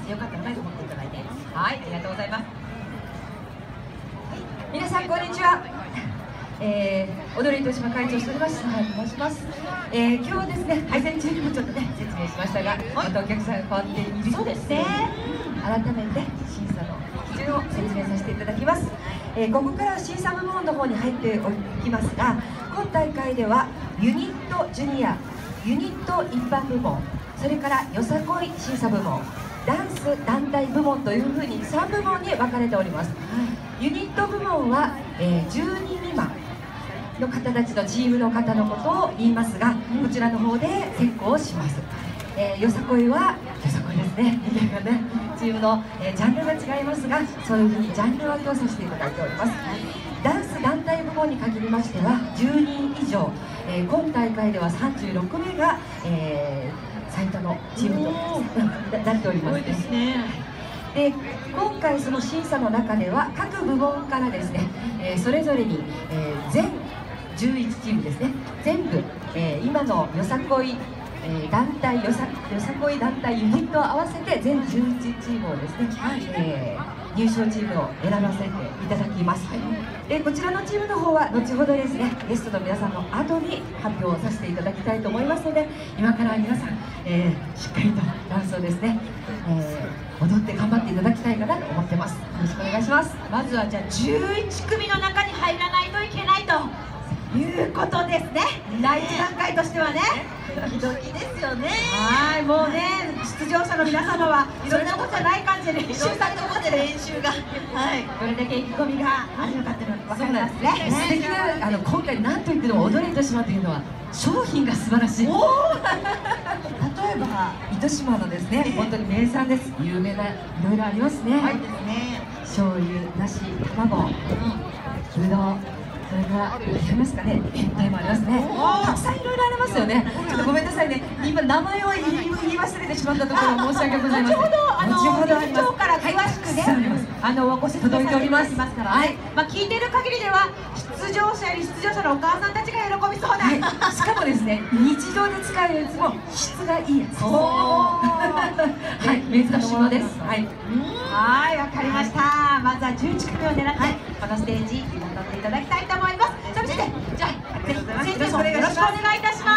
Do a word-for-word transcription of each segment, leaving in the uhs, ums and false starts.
よかったのかと思っていただいて、はい、ありがとうございます。はい、皆さんこんにちは。えー、踊り糸島会長しております佐原と申します。えー、今日はですね、配線中にもちょっとね説明しましたが、またお客さんが変わっているそうですね。改めて審査の基準を説明させていただきます。えー、ここからは審査部門の方に入っておきますが、今大会ではユニットジュニア、ユニット一般部門、それからよさこい審査部門、ダンス団体部門というふうにさん部門に分かれております。ユニット部門は、えー、じゅうにん未満の方たちのチームの方のことを言いますが、こちらの方で選考をします。えー、よさこいはよさこいですね、ねチームの、えー、ジャンルが違いますが、そういうふうにジャンル分けをさせていただいております。ダンス団体部門に限りましてはじゅうにん以上、えー、今大会ではさんじゅうろくめいが、えー、最多のチームとなっております。ですね。で今回その審査の中では各部門からですね、えー、それぞれに、えー、全じゅういちチームですね、全部、えー、今のよさこい、えー、団体よさ、よさこい団体ユニットを合わせて全じゅういちチームをですね、えー、入賞チームを選ばせていただきます。でこちらのチームの方は後ほどですね、ゲストの皆さんの後に発表させていただきたいと思いますので、今から皆さん、えー、しっかりとダンスをですね、えー、踊って頑張っていただきたいかなと思ってます。よろしくお願いします。まずはじゃあじゅういち組の中に入らないといけないということですね。第一段階としてはね、ドキドキですよね。はい、もうね、出場者の皆様はいろんなことじゃない感じで練習されてますね。練習が、はい、どれだけ意気込みがあるのかっていうのが分かりますね。素敵な、あの今回何と言っても踊り糸島というのは商品が素晴らしい。例えば糸島のですね、本当に名産です。有名ないろいろありますね。はいですね。醤油、梨、卵、うどん。それからありますかね、変態もありますね。たくさんいろいろありますよね。ちょっとごめんなさいね、今名前を言い忘れてしまったところ申し訳ございません。後ほどあの理事長から詳しくね、あのご説明させていただきますから。はい。まあ聞いてる限りでは出場者より出場者のお母さんたちが喜びそうな。しかもですね、日常で使えるやつも質がいいやつ。はい、珍しいものです。はい。はい、わかりました。まずはじゅういち組を狙ってこのステージに戻っていただきたいと思います。そしてじゃあぜひ先生よろしくお願いいたします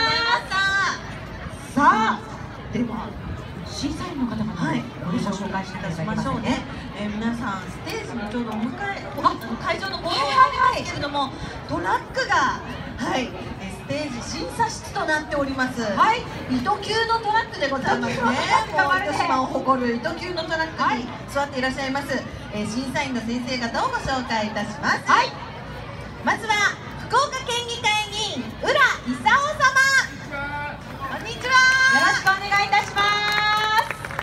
。さあ、では審査員の方々にご紹介していただきましょうね。えー、皆さんステージにちょうどお迎え、会場のご覧なんですけれども、トラックがはい、ステージ審査室となっております。はい、糸級のトラックでございますね。糸島を誇る糸級のトラックに座っていらっしゃいます、えー、審査員の先生方をご紹介いたします。はい、まずは福岡県議会議員浦勲様、こんにちは。よろしくお願いいたします。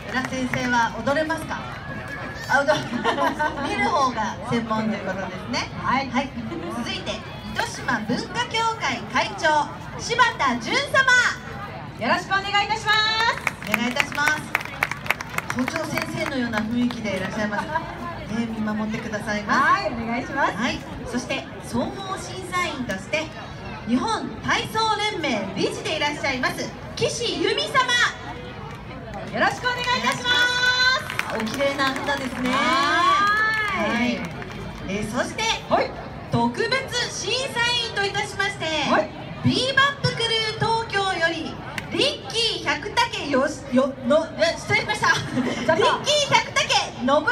浦先生は踊れますか？あ、踊る見る方が専門ということですね。はい、はい、続いて糸島文化協会会長柴田純様、よろしくお願いいたします。お願いいたします。校長先生のような雰囲気でいらっしゃいます。ね、見守ってくださいます。はい、お願いします。はい、そして総合審査員として日本体操連盟理事でいらっしゃいます岸由美様、よろしくお願いいたします。お綺麗な方ですね。はい、えー、そして、はい、特別審査員といたしまして、はい、ビーバップクルー東京よりリッキー百武よしよの失礼しましたリッキー百武信義様に来ていただいてます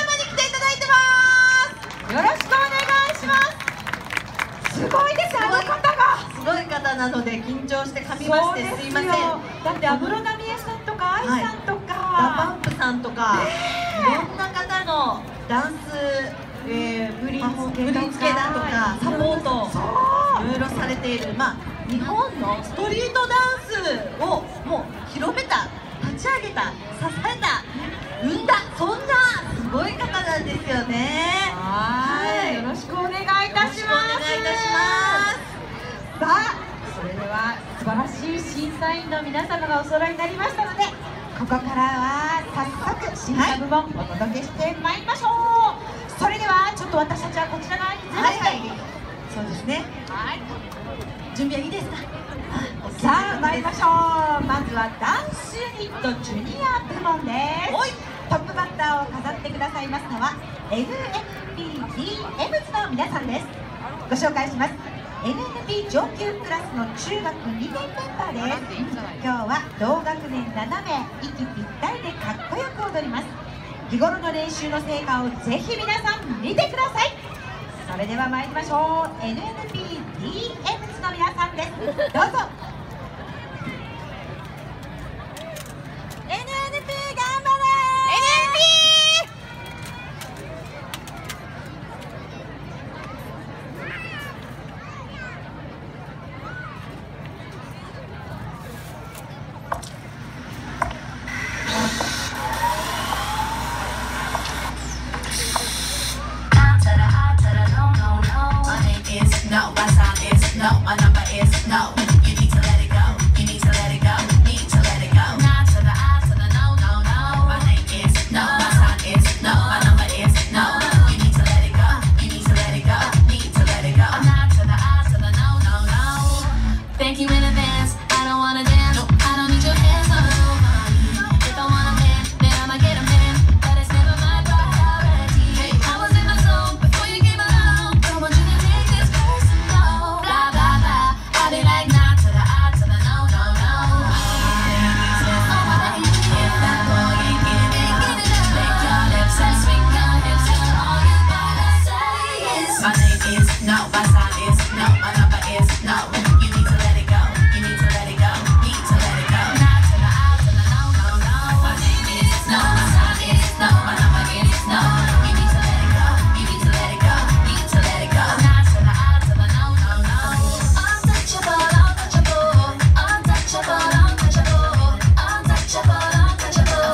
。よろしくお願いします。すごいです、あの方がすごい方なので緊張して噛みましてすいません。だって安室奈美恵さんとか愛さんとか、はい、ダパンプさんとか、いろんな方のダンス、えー、振り付けだとかサポートいろいろされている、まあ、日本のストリートダンスをもう広めた、立ち上げた、支えた、生んだ、そんなすごい方なんですよね。はい、よろしくお願いいたします。お願いいたします。さあ、それでは素晴らしい審査員の皆様がお揃いになりましたので、ここからは早速審査部門お届けしてまいりましょう。はい、それではちょっと私たちはこちら側にずらして、はい、はい、そうですね。はい、準備はいいですか？さあ参りましょう。まずはダンスユニットジュニア部門です。 ってくださいますのは エヌエヌピーディーエムズ の皆さんです。ご紹介します。 エヌエヌピー 上級クラスの中学にねんメンバーです。今日は同学年ななめい息ぴったりでかっこよく踊ります。日頃の練習の成果をぜひ皆さん見てください。それでは参りましょう。 エヌエヌピーディーエムズ の皆さんです。どうぞ。 エヌエヌピー 頑張れ。 エヌエヌピー No, my sign is no, my number is no. You need to let it go, you need to let it go, need to let it go. Nah to the I to the no, no, no. My name is no, my sign is no, my number is no. You need to let it go, you need to let it go, need to let it go. Nah to the I to the no, no, no. Thank you in advance, I don't wanna dance, I don't need your hands on me. If I want a man, then I'ma get a man, but it's never my priority. I was in the zone before you came along, don't want you to take this personal. Blah blah blah, I be like nah to the I to the no, no, no. If that boy ain't giving, lick your lips and swing your hips till all you gotta say is my name is no, my sign is no, my number is no. You need to let it go, you need to let it go, need to let it go. Nah to the I to the no, no, no. My name is no, my sign is no, my number is no. You need to let it go, you need to let it go, need to let it go. Nah to the I to the no, no, no. Untouchable, untouchable, untouchable, untouchable, untouchable, untouchable.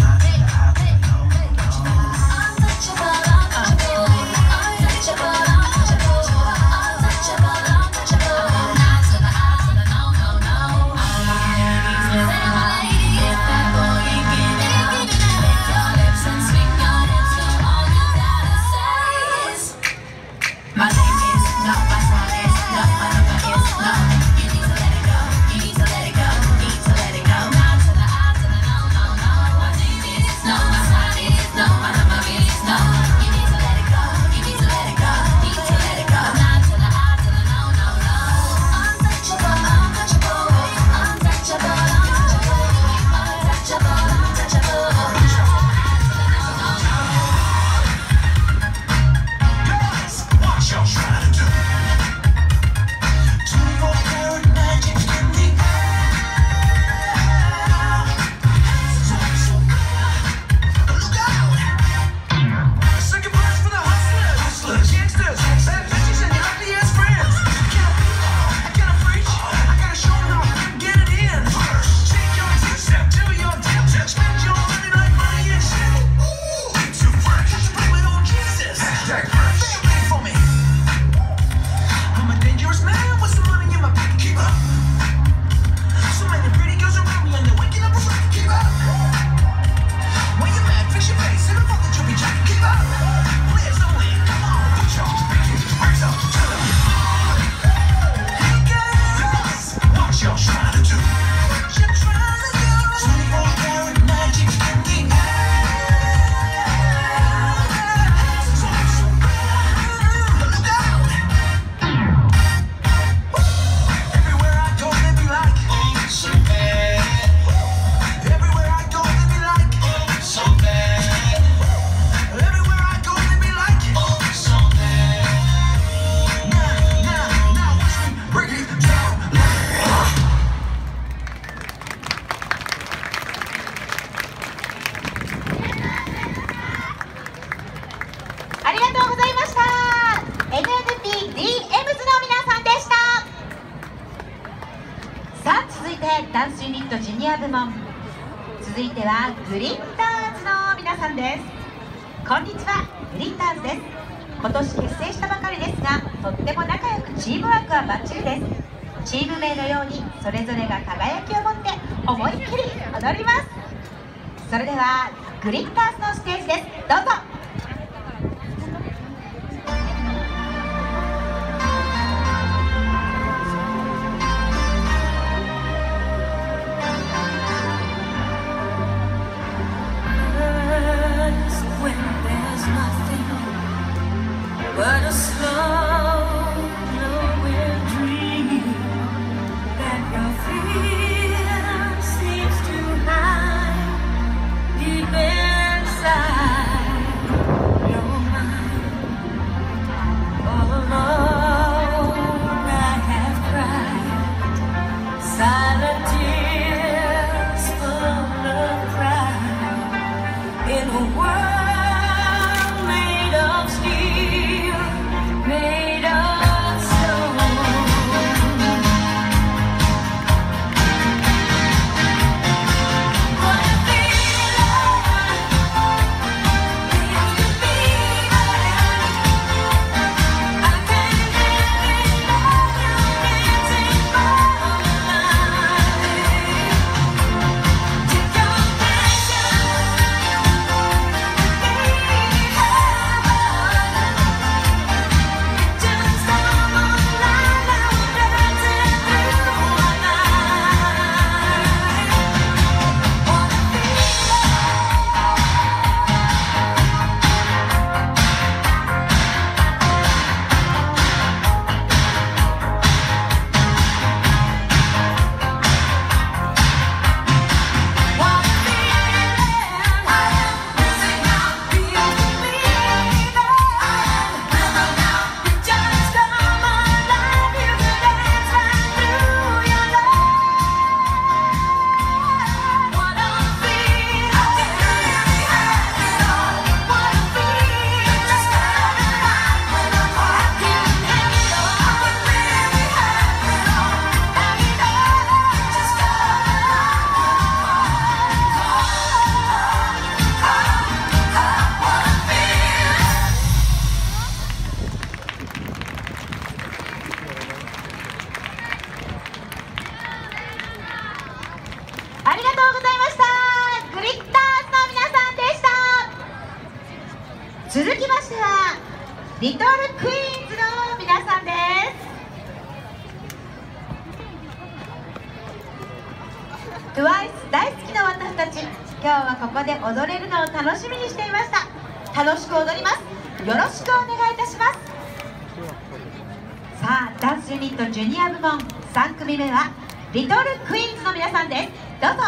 Untouchable, untouchable, untouchable, untouchable, untouchable. Nah to the I to the no, no, no. If that boy ain't giving, lick your lips and swing your hips till all you gotta say is my name is no, my sign is no, my number is no. You need to let it go, you need to let it go, need to let it go. Nah to the I to the no, no, no. My name is no, my sign is no, my number is no. You need to let it go, you need to let it go, need to let it go. Nah to the I to the no, no, no. Untouchable, untouchable, untouchable, untouchable, untouchable, untouchable. Guys, what y'all trying to do? twenty-four karat magic in the air. So, so look out! Second verse for the hustlers, hustlers, gangsters, bad bitches, and your ugly ass friends. Can I beat? I gotta preach. I gotta show them how to get it in. First, take your two-step, do your damn step, spend your money like money and shit. Ooh, too fresh. Just blame it on Jesus. Hashtag fresh. Wait for me. I'm a dangerous man with some money in my pocket. Keep up. So many pretty girls around me and they're waking up a rocket. Keep up. When you're mad, fix your face. Every mother you'll be jacking. Keep up. Players only. Come on, put your pinky raise up to the moon. Hey guys, what y'all trying to do? What you trying to do? twenty-four karat magic in the air. So, so look out! Everywhere I go, they be like, oh, so bad. Everywhere I go, they be like, oh, so bad. Everywhere I go, they be like, oh, so bad. Now, now, now, watch me break it down. ありがとうございました。 エヌエヌピーディーエムズ の皆さんでした。さあ続いてダンスユニットジュニア部門、続いてはグリッターズの皆さんです。こんにちは、グリッターズです。今年結成したばかりですが、とっても仲良くチームワークはバッチリです。チーム名のようにそれぞれが輝きを持って思いっきり踊ります。それではグリッターズのステージです。どうぞ。 When 続きましてはリトルクイーンズの皆さんです。 トゥワイス 大好きな私たち、今日はここで踊れるのを楽しみにしていました。楽しく踊ります。よろしくお願いいたします。さあ、ダンスユニットジュニア部門さん組目はリトルクイーンズの皆さんです。どうぞ。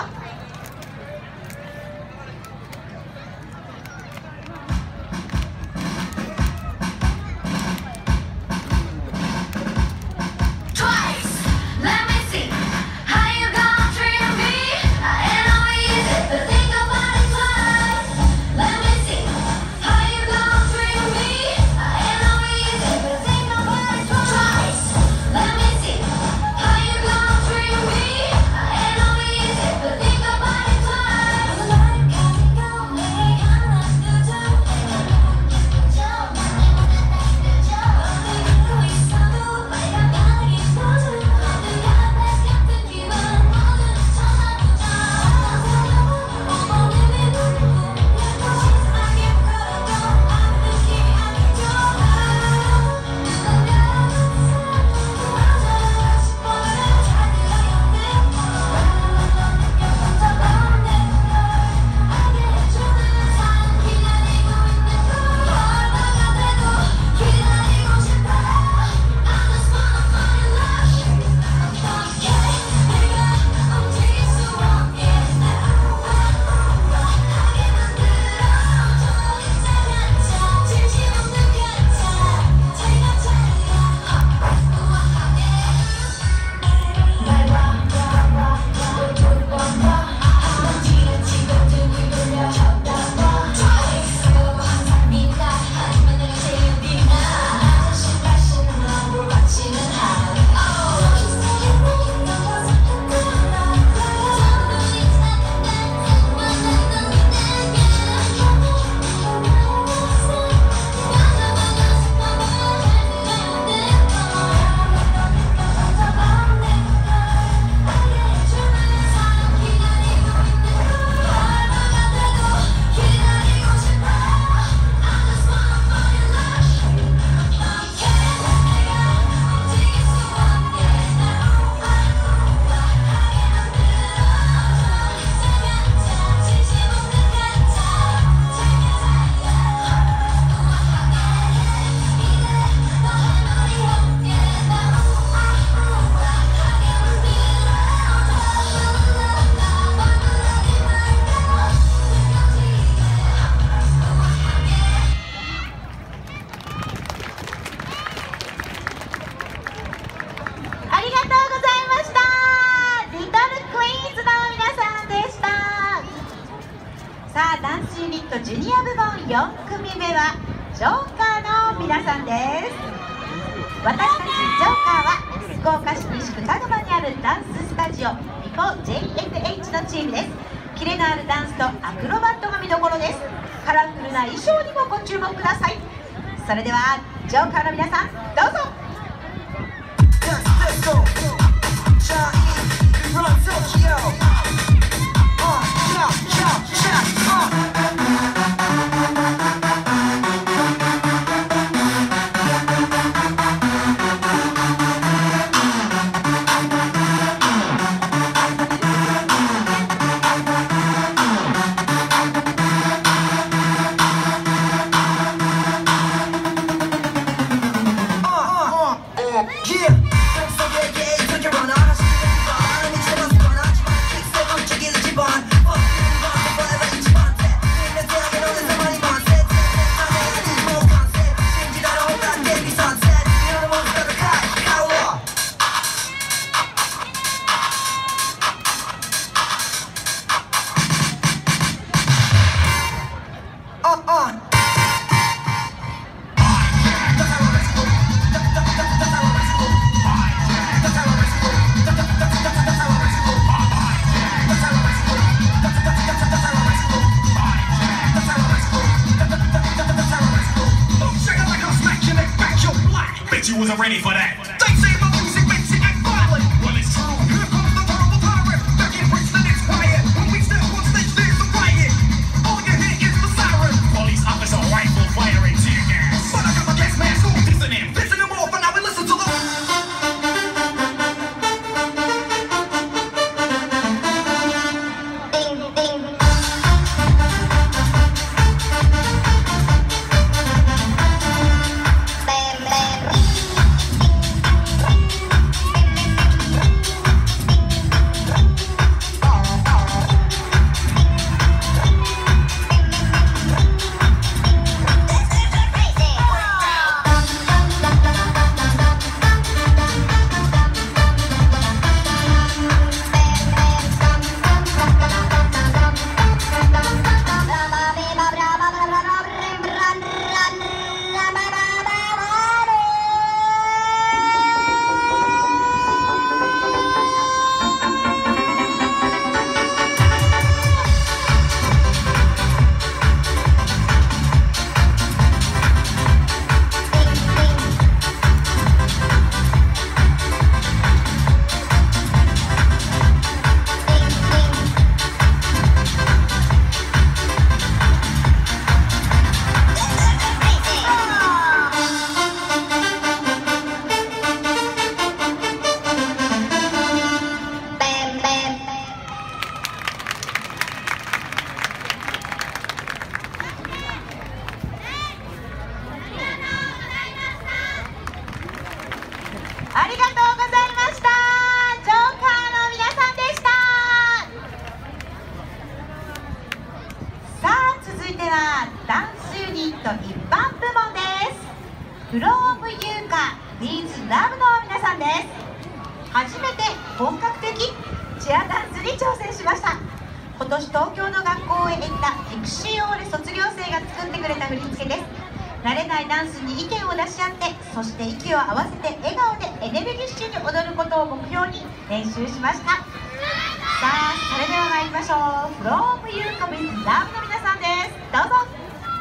さあ、ダンスユニットジュニア部門よん組目はジョーカーの皆さんです。私たちジョーカーは福岡市西区田沼にあるダンススタジオミコ ジェイエフエイチ のチームです。キレのあるダンスとアクロバットが見どころです。カラフルな衣装にもご注目ください。それではジョーカーの皆さん、どうぞ。 You wasn't ready for that. They say my music makes it act violent. Well, it's true. Here comes the terrible pirate. Back in Princeton, it's quiet. When we step on stage, there's a riot. All you hear is the siren. Police officer, rifle fire. はダンスユニット一般部門です。フロームユーカ with love の皆さんです。初めて本格的チアダンスに挑戦しました。今年東京の学校へ行ったピクシーオーレ卒業生が作ってくれた振り付けです。慣れないダンスに意見を出し合って、そして息を合わせて笑顔でエネルギッシュに踊ることを目標に練習しました。さあ、それでは参りましょう。 from ゆうこ with love の皆さんです。どうぞ。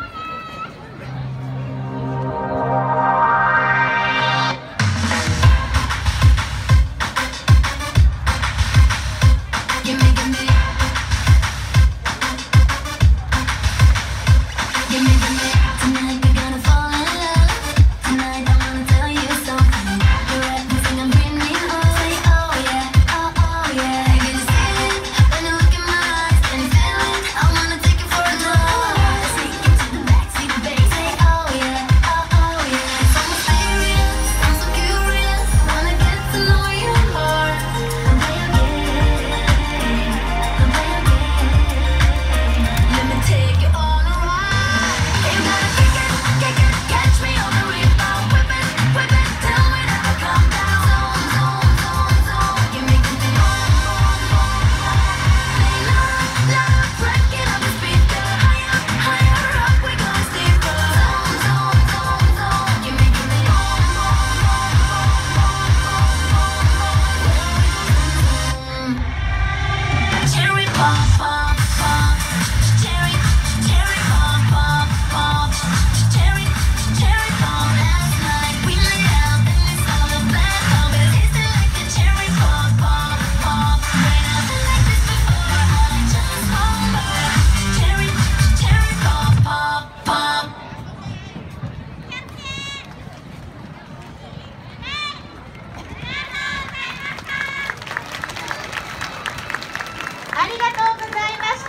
ありがとうございました。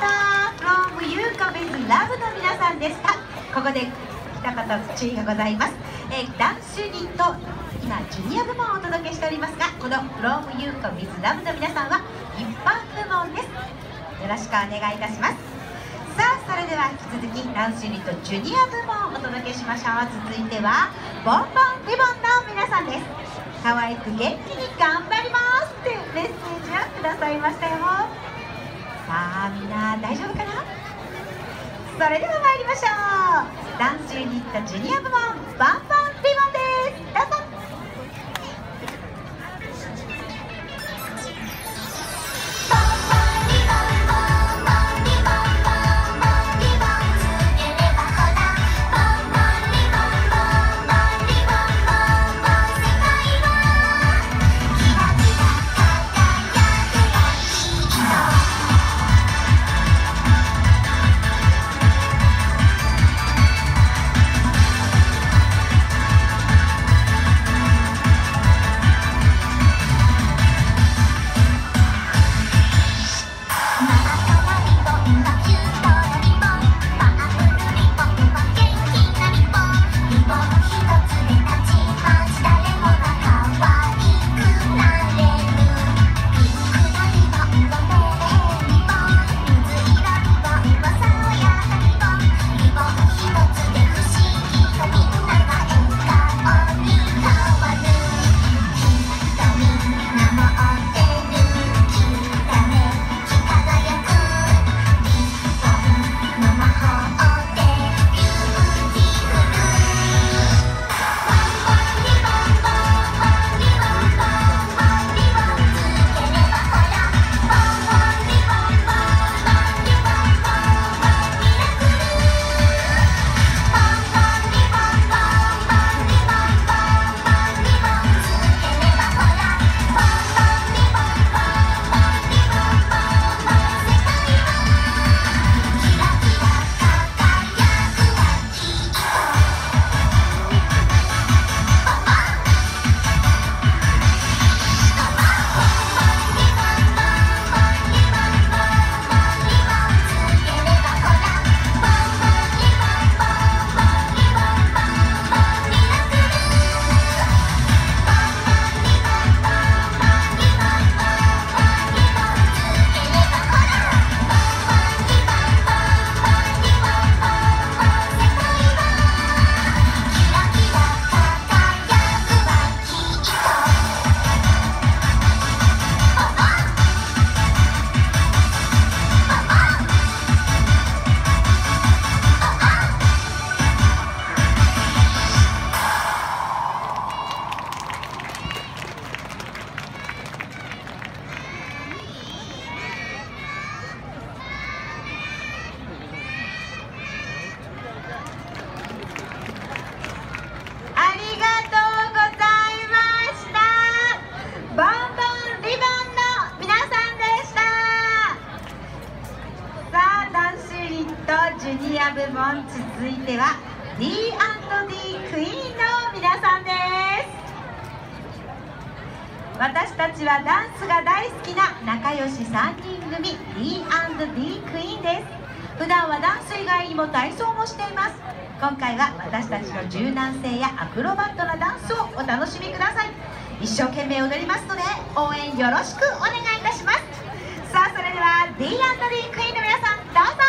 from ゆうこ with love の皆さんでした。ここで一言注意がございます。えー、ダンスユニット今ジュニア部門をお届けしておりますが、この from ゆうこ with love の皆さんは一般部門です。よろしくお願いいたします。さあ、それでは引き続きダンスユニットジュニア部門をお届けしましょう。続いてはボンボンリボンの皆さんです。可愛く元気に頑張りますっていうメッセージをくださいましたよ。さあ、みんな大丈夫かな。それでは参りましょう。ダンスユニットジュニア部門ボンボンリボンです。どうぞ。 ン。続いては ディーアンドディー クイーンの皆さんです。私たちはダンスが大好きな仲良しさんにん組 ディーアンドディー クイーンです。普段はダンス以外にも体操もしています。今回は私たちの柔軟性やアクロバットなダンスをお楽しみください。一生懸命踊りますので応援よろしくお願いいたします。さあそれでは ディーアンドディー クイーンの皆さんどうぞ。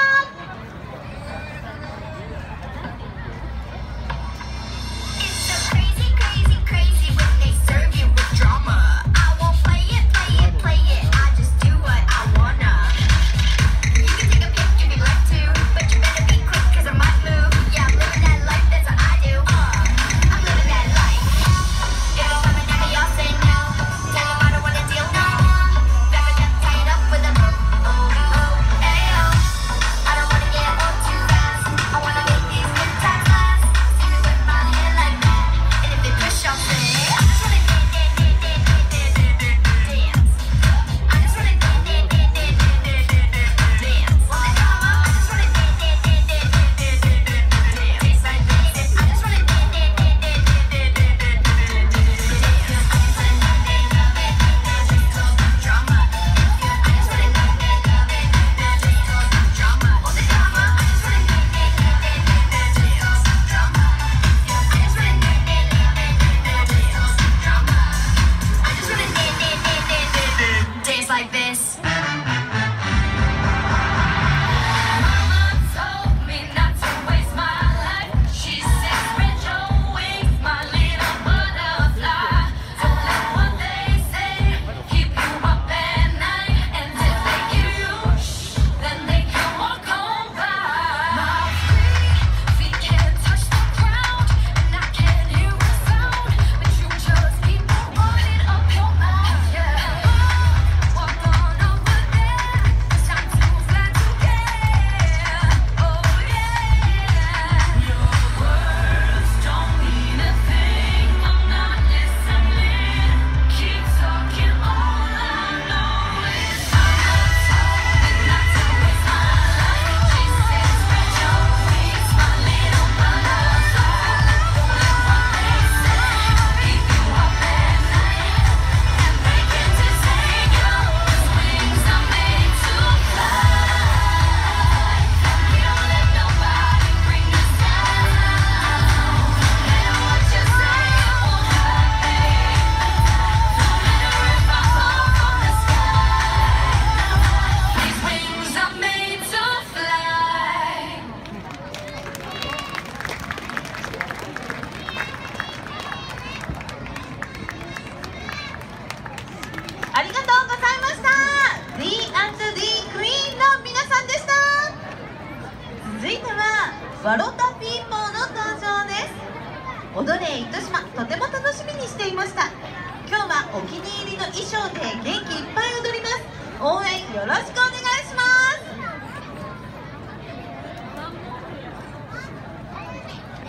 ありがとうございました。 ディーアンドディー クイーンの皆さんでした。続いてはワロタピーポーの登場です。踊れ糸島、とても楽しみにしていました。今日はお気に入りの衣装で元気いっぱい踊ります。応援よろしくお願いします。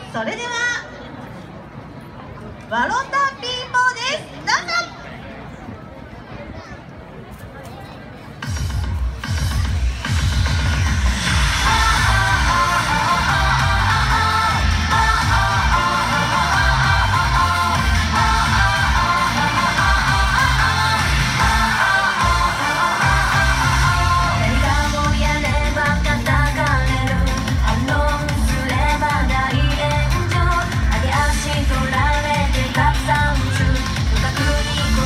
それではワロタピーポーです。どうぞ。 「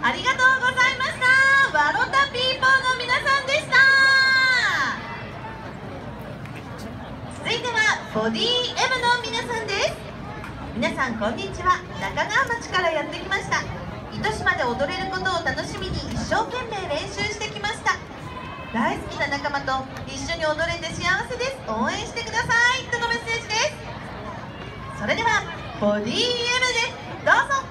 ありがとうございました。ワロタピーポーの皆さんでした。続いてはボディ M の皆さんです。皆さんこんにちは。中川町からやってきました。糸島で踊れることを楽しみに一生懸命練習してきました。大好きな仲間と一緒に踊れて幸せです。応援してくださいとのメッセージです。それではボディ エム でどうぞ。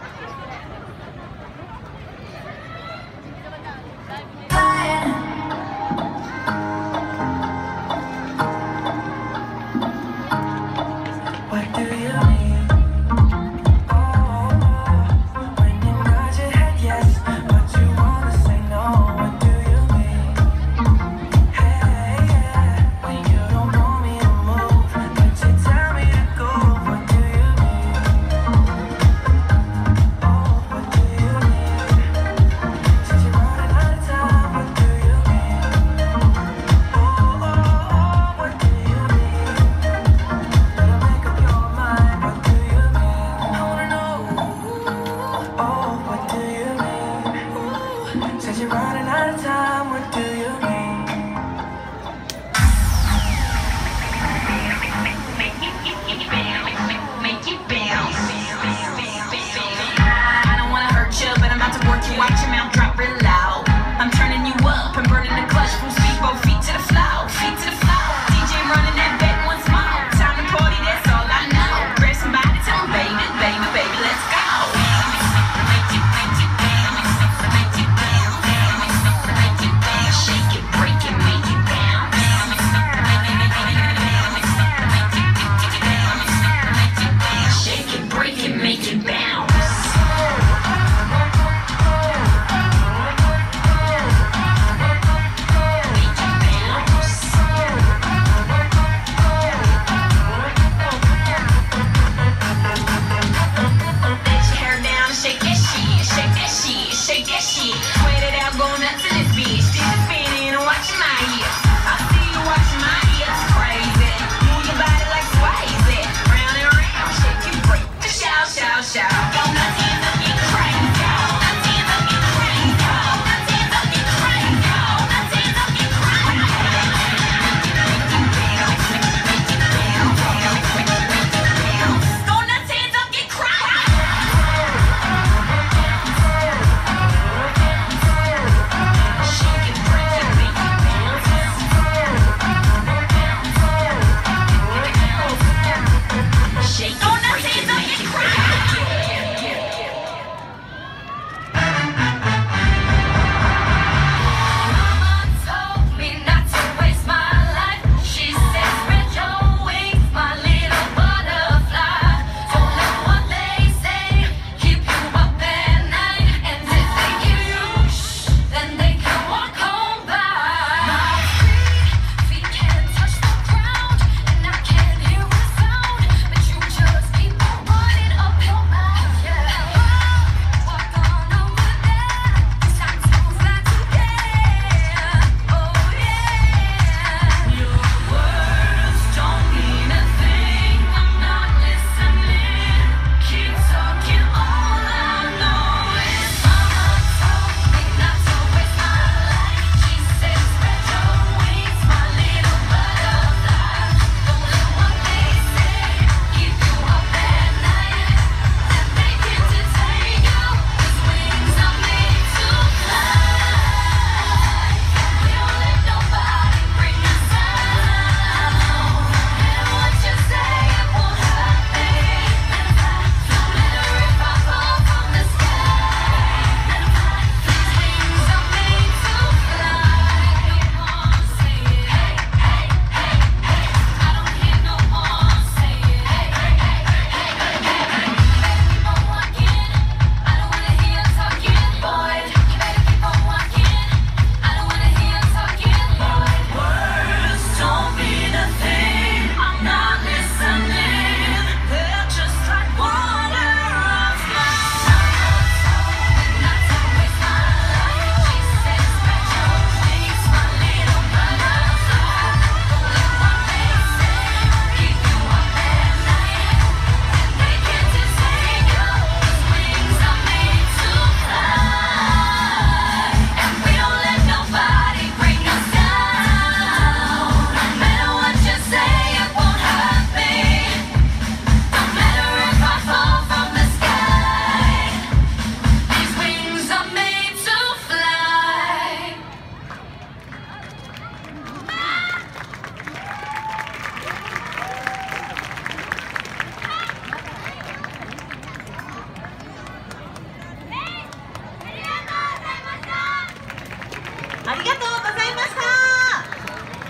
ありがとうございました。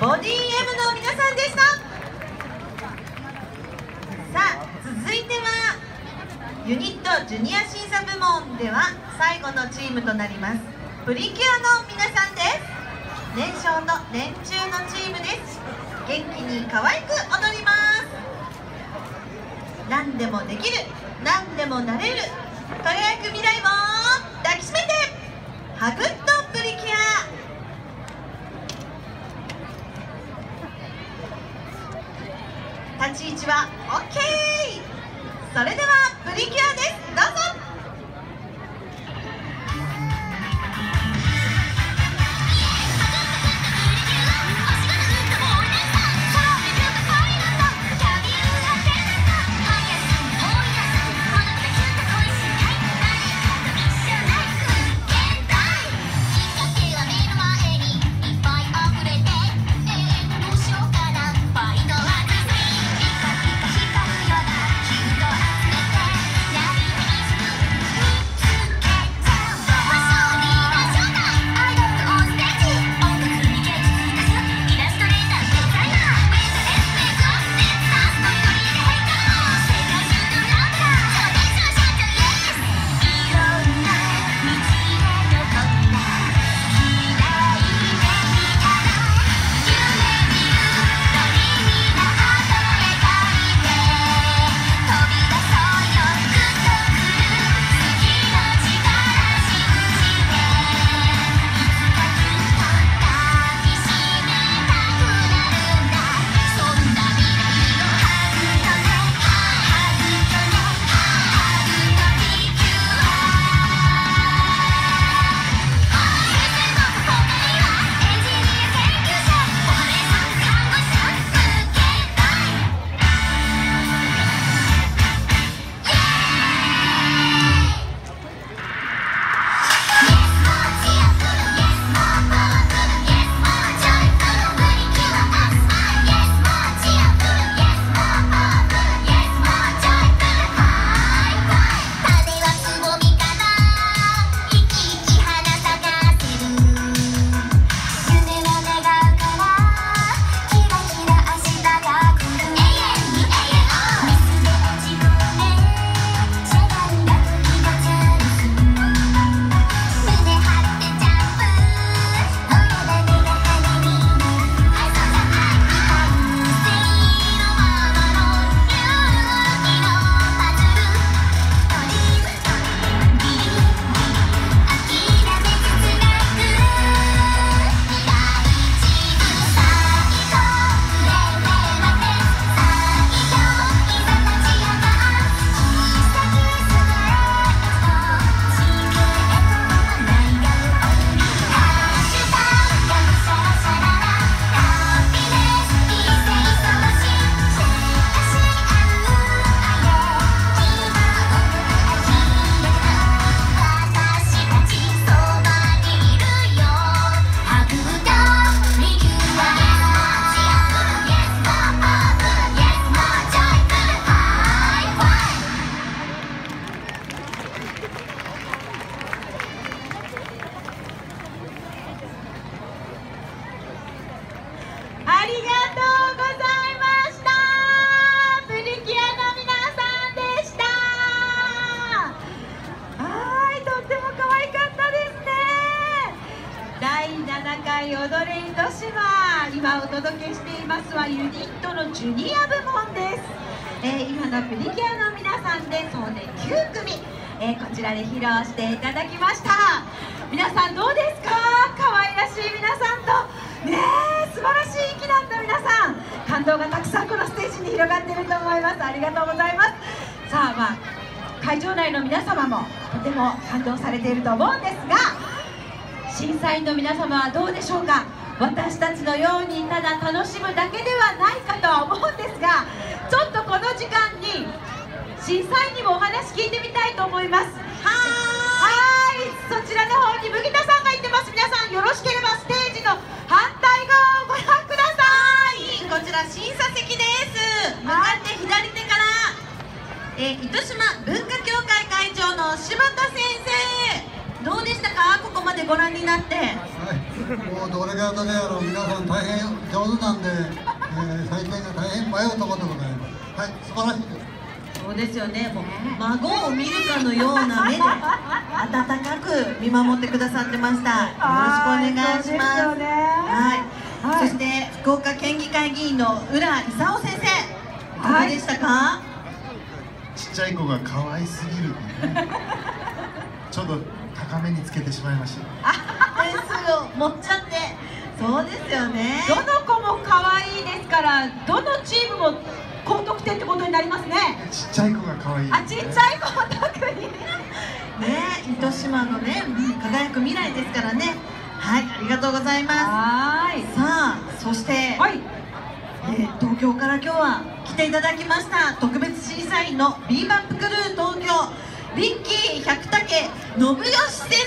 ボディ エム の皆さんでした。さあ続いてはユニットジュニア審査部門では最後のチームとなりますプリキュアの皆さんです。年少と年中のチームです。元気に可愛く踊ります。何でもできる、何でもなれる、輝く未来を抱きしめてハグッとプリキュア。立ち位置は オーケー。 それではプリキュアです。どうぞ。ありがとうございました。プリキュアの皆さんでした。はい、とっても可愛かったですね。だいななかい踊れ糸島、今お届けしていますはユニットのジュニア部門です。えー、今のプリキュアの皆さんで総勢きゅうくみ、えー、こちらで披露していただきました。皆さんどうですか？可愛らしい皆さんとねえ、素晴らしい息なんだ。皆さん感動がたくさんこのステージに広がっていると思います。ありがとうございます。さあ、まあ会場内の皆様もとても感動されていると思うんですが、審査員の皆様はどうでしょうか？私たちのようにただ楽しむだけではないかとは思うんですが、ちょっとこの時間に審査員にもお話聞いてみたいと思います。はーい、そちらの方に麦田さんが行ってます。皆さんよろしければステージの反対側をご覧ください。こちら審査席です。向かって左手から、えー、糸島文化協会会長の柴田先生、どうでしたか？ここまでご覧になって。 もうどれがどれやろう、皆さん大変上手なんで、えー、採点が大変迷うところでございます。はい、素晴らしいです。 そうですよね、もう孫を見るかのような目で温かく見守ってくださってました。よろしくお願いします。はい、はい、そして福岡県議会議員の浦勲先生、いかがでしたか？はい、 ちっちゃい子が可愛すぎる、ね、ちょっと高めにつけてしまいました。 点数を持っちゃって、そうですよね。 どの子も可愛いですから、どのチームも高得点ってことになりますね。 ちっちゃい子が可愛い、ね。 あ、ちっちゃい子も特に。 ね、糸島のね、輝く未来ですからね。はい、ありがとうございます。はい。さあ、そして、はい、えー、東京から今日は来ていただきました特別審査員のビーバップクルー東京リッキー百武信義先生です。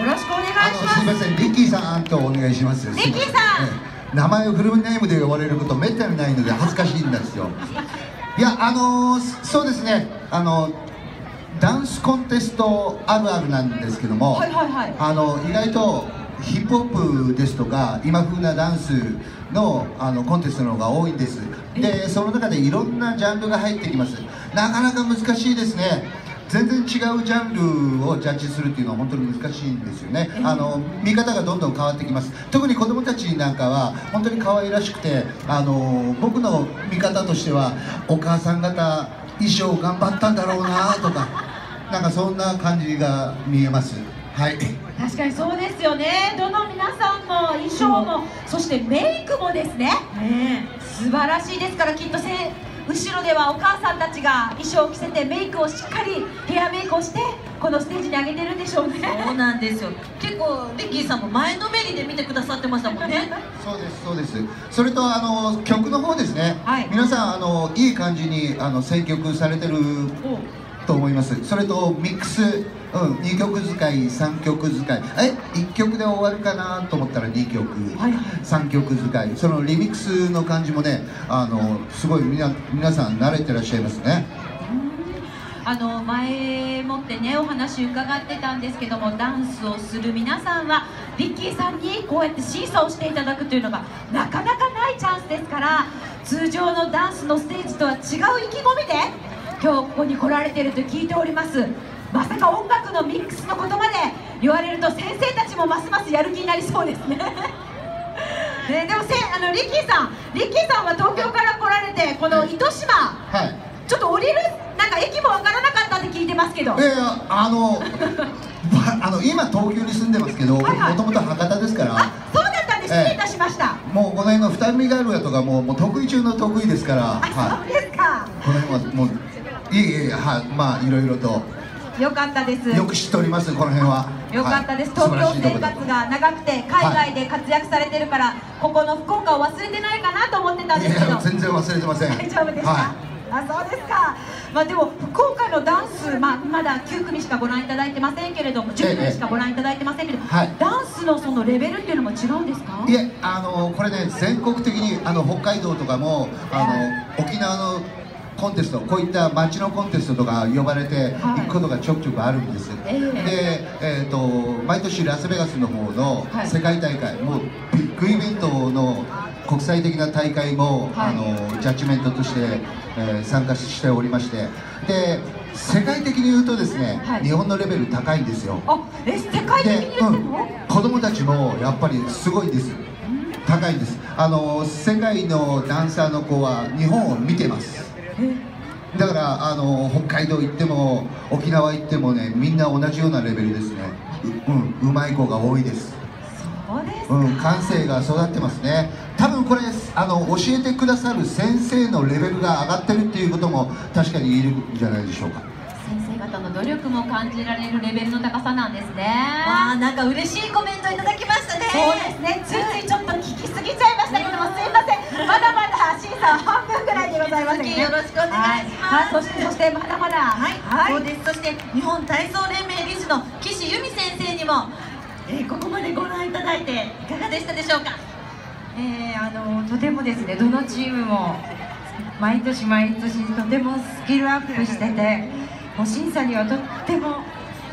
よろしくお願いします。 すみません、リッキーさんとお願いします。 リッキーさん。 えー、名前をフルネームで呼ばれることめったにないので恥ずかしいんですよ。いや、あのー、そうですね、あのダンスコンテストあるあるなんですけども、はいはいはい、あの意外とヒップホップですとか今風なダンスのあのコンテストの方が多いんです。でその中でいろんなジャンルが入ってきます。なかなか難しいですね。全然違うジャンルをジャッジするっていうのは本当に難しいんですよね。あの見方がどんどん変わってきます。特に子どもたちなんかは本当に可愛らしくて、あの僕の見方としてはお母さん方衣装頑張ったんだろうなとか、なんかそんな感じが見えます。はい、 確かにそうですよね。どの皆さんも衣装も、そしてメイクもですね、ね、素晴らしいですから、きっとせ後ろではお母さんたちが衣装を着せてメイクをしっかりヘアメイクをしてこのステージに上げてるんでしょうね。 そうなんですよ。結構リッキーさんも前のめりで見てくださってましたもんね。 そうですそうです。それとあの曲の方ですね、はい、皆さんあのいい感じにあの選曲されてると思います。それとミックス、うん、にきょく使いさんきょく使い、えいっきょくで終わるかなと思ったらにきょく、はいはい、さんきょく使い、そのリミックスの感じもね、あのすごいみな皆さん慣れてらっしゃいますね。 あの前もってねお話伺ってたんですけども、ダンスをする皆さんはリッキーさんにこうやって審査をしていただくというのがなかなかないチャンスですから、通常のダンスのステージとは違う意気込みで今日ここに来られていると聞いております。まさか音楽のミックスのことまで言われると先生たちもますますやる気になりそうですね。ね、でもせあのリッキーさんリッキーさんは東京から来られてこの糸島、はい、ちょっと降りるなんか駅もわからなかったって聞いてますけど。 いやいや、あのあの今東京に住んでますけど、もともと博多ですから。 あ、そうだったんです。失礼いたしました。 もうこの辺の二見ヶ浦とかももう得意中の得意ですから。 あ、はい、そうですか。 この辺はもういえいえ、はい、まあいろいろと。 よかったです。 よく知っております、この辺は。 よかったです。東京生活が長くて海外で活躍されてるから、ここの福岡を忘れてないかなと思ってたんですけど。 いや、全然忘れてません。 大丈夫ですか。あ、そうですか。まあでも福岡のダンス、まあまだきゅうくみしかご覧いただいてませんけれども、じゅっくみしかご覧いただいてませんけど、ダンスのそのレベルっていうのも違うんですか。 いえ、あのこれね、全国的にあの北海道とかもあの沖縄のコンテスト、こういった街のコンテストとか呼ばれて行くことがちょくちょくあるんです。はい、で、えー、と毎年ラスベガスの方の世界大会、はい、もうビッグイベントの国際的な大会も、はい、あのジャッジメントとして、えー、参加しておりまして、で世界的に言うとですね、はい、日本のレベル高いんですよ。 あ、え、世界的に言っても、 うん、子供たちもやっぱりすごいんです。高いんです。あの世界のダンサーの子は日本を見てます。だからあの北海道行っても沖縄行ってもね、みんな同じようなレベルですね。う、うん、うまい子が多いです。 そうですか。 うん、感性が育ってますね。多分これあの教えてくださる先生のレベルが上がってるっていうことも確かに言えるんじゃないでしょうか。 先生方の努力も感じられるレベルの高さなんですね。 わあ、なんか嬉しいコメントいただきましたね。 そうですね。ついついちょっと聞きすぎちゃいましたけども、すいません。まだまだ審査は半分ぐらいでございますね。 よろしくお願いします。 はい、そしてそしてまだまだ、 はい、はい、そうです。そして日本体操連盟理事の岸由美先生にも、えー、ここまでご覧いただいていかがでしたでしょうか。 えー、あのとてもですね、どのチームも毎年毎年とてもスキルアップしてて、もう審査にはとっても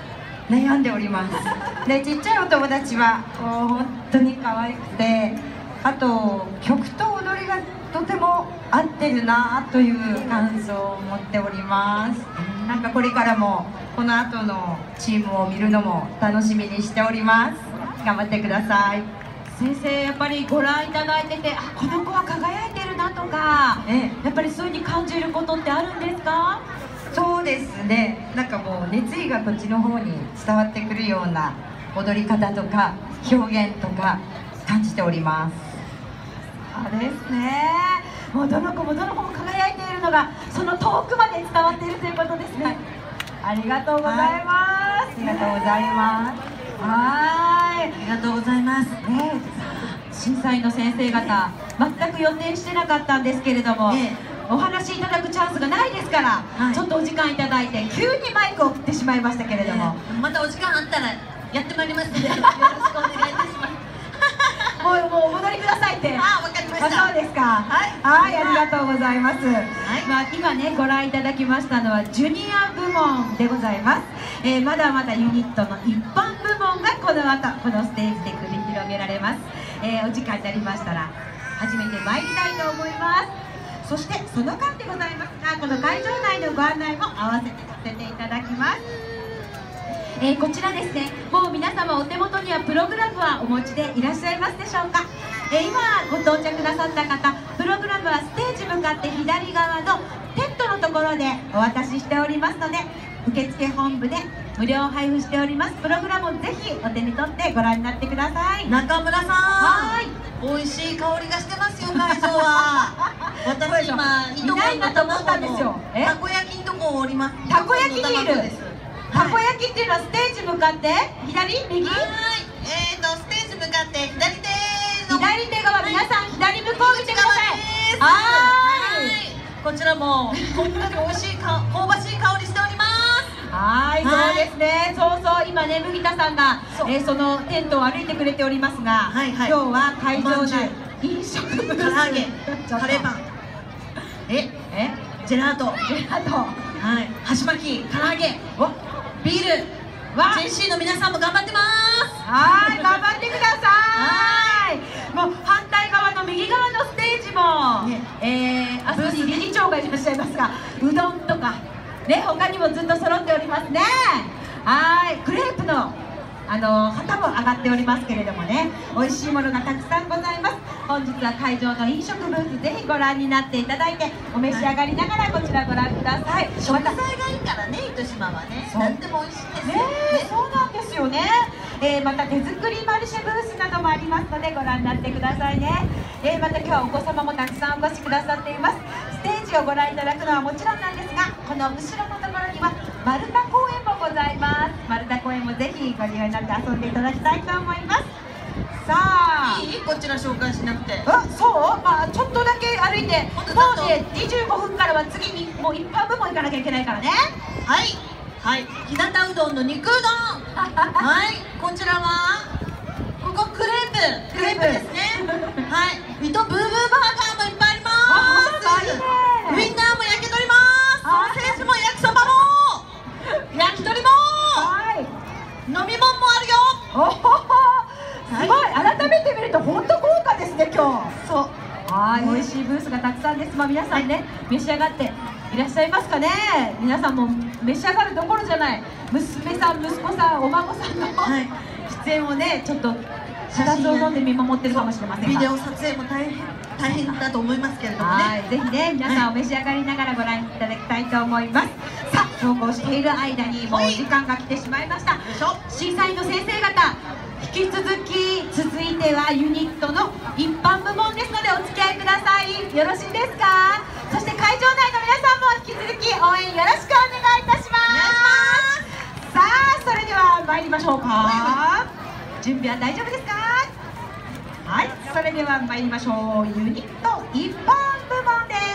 悩んでおりますで、ちっちゃいお友達はもう本当に可愛くて、あと曲と踊りがとても合ってるなという感想を持っております。なんかこれからもこの後のチームを見るのも楽しみにしております。頑張ってください。 先生、やっぱりご覧いただいてて、あ、この子は輝いてるなとか、えやっぱりそういうふうに感じることってあるんですか？ そうですね、なんかもう熱意がこっちの方に伝わってくるような踊り方とか表現とか感じております。 そうですね、もうどの子もどの子も輝いているのがその遠くまで伝わっているということですね。ありがとうございます。 ありがとうございます。 はい、 ありがとうございますね。審査員の先生方、全く予定してなかったんですけれども、ええ、お話しいただくチャンスがないですから、はい、ちょっとお時間いただいて急にマイクを振ってしまいましたけれども、 えー、またお時間あったらやってまいりますのでよろしくお願いいたします。 もうもうお戻りくださいって。 あ、わかりました。 そうですか。はい、はい、ありがとうございます。はい、まあ今ねご覧いただきましたのはジュニア部門でございます。えー、まだまだユニットの一般部門がこの後このステージで繰り広げられます。えー、お時間になりましたら始めてまいりたいと思います。そしてその間でございますが、この会場内のご案内も合わせてさせていただきます。えー、こちらですね、もう皆様お手元にはプログラムはお持ちでいらっしゃいますでしょうか。えー、今ご到着なさった方、プログラムはステージ向かって左側のテントのところでお渡ししておりますので、受付本部で無料配布しておりますプログラムをぜひお手に取ってご覧になってください。 中村さん、はい、美味しい香りがしてますよ、会場は。私今いとこのと思ったんですよ。たこ焼きのとこおります。 たこ焼きにいる。たこ焼きっていうのはステージ向かって左右？ はい、えーとステージ向かって左手の左手側、皆さん左向こう見てください。 はーい、こちらも本当に美味しいか香ばしい香りしております。 はい、そうですね。そうそう、今ね麦田さんがそ,、えー、そのテントを歩いてくれておりますが、はいはい、今日は会場内飲食ブース、 唐揚げ、カレーパン、ええジェラート、 ジェラート、 はい、箸巻き、唐揚げ、ビール、ジェシーの皆さんも頑張ってます。 はい、頑張ってください。もう反対側の右側のステージも、ね、えー、あそこに理事長がいらっしゃいますが、うどんとかね、他にもずっと揃っておりますね。はい、クレープのあの旗も上がっておりますけれどもね、美味しいものがたくさんございます。本日は会場の飲食ブース、ぜひご覧になっていただいてお召し上がりながらこちらご覧ください。 食材がいいからね、糸島はね、何でも美味しいですよね。 そうなんですよね。えー、また手作りマルシェブースなどもありますのでご覧になってくださいね。えー、また今日はお子様もたくさんお越しくださっています。ステージをご覧いただくのはもちろんなんですが、この後ろのところには丸太公園もございます。丸太公園もぜひご利用になって遊んでいただきたいと思います。さあ、 いい？こちら紹介しなくて。 あ、そう？まあちょっとだけ歩いて、もうねにじゅうごふんからは次にもう一般部門行かなきゃいけないからね。 はい。はい、日向うどんの肉うどん。はい、こちらはここクレープ、クレープですね。はい、糸ブーブーバーガーもいっぱいあります。ウインナーも焼き鳥ます。ソーセージも焼きそばも焼き鳥も。はい。飲み物もあるよ。 おほほ。すごい。改めて見ると本当豪華ですね今日。そう。はい、美味しいブースがたくさんです。まあ皆さんね、召し上がっていらっしゃいますかね。皆さんも召し上がるどころじゃない、娘さん、息子さん、お孫さんの、はい、出演をねちょっと写真を飲んで見守ってるかもしれませんが、 ビデオ撮影も大変大変だと思いますけれどもね。はい、 ぜひね皆さんお召し上がりながらご覧いただきたいと思います。さあ、そうこうしている間にもうお時間が来てしまいました。審査員の先生方、引き続き続いてはユニットの一般部門ですのでお付き合いください。よろしいですか。そして会場内の皆さんも引き続き応援よろしくお願いいたします。さあ、それでは参りましょうか。準備は大丈夫ですか。はい、それでは参りましょう。ユニット一般部門です。